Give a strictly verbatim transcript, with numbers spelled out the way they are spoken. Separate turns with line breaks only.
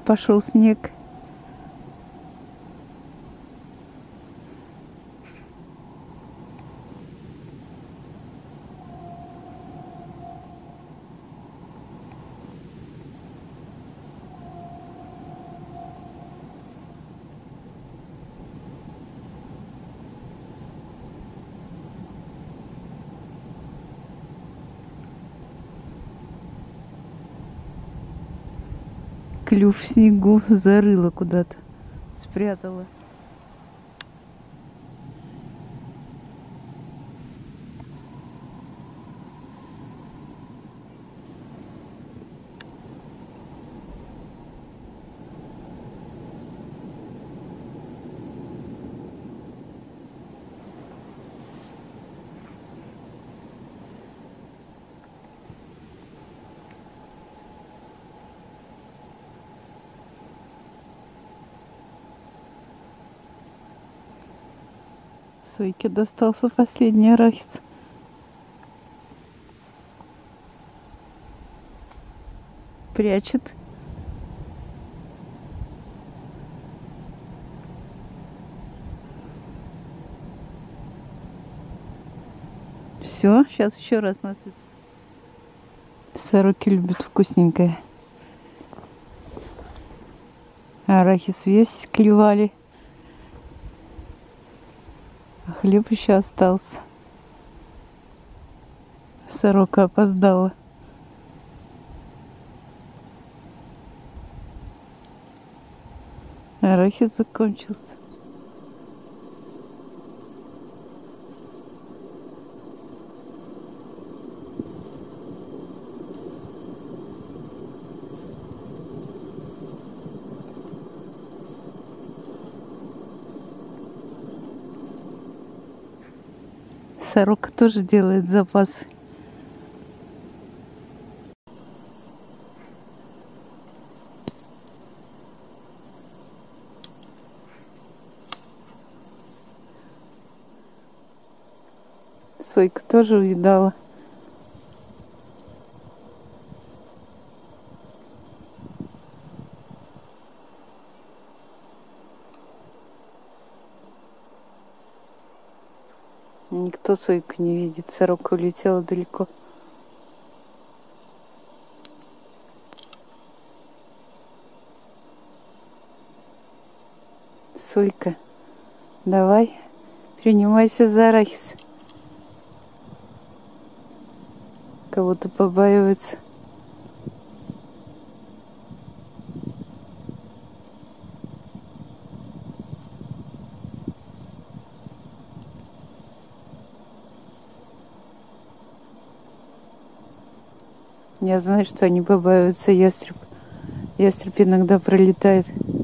пошел снег. Клюв в снегу зарыла куда-то, спрятала. Сойке достался последний арахис. Прячет. Все, сейчас еще раз насыпем. Сороки любят вкусненькое. Арахис весь клевали. А хлеб еще остался. Сорока опоздала. Арахис закончился. Сорока тоже делает запасы. Сойка тоже увидала. Никто сойку не видит. Сорока улетела далеко. Сойка, давай, принимайся за арахис. Кого-то побаивается. Я знаю, что они побаиваются ястреб. Ястреб иногда пролетает.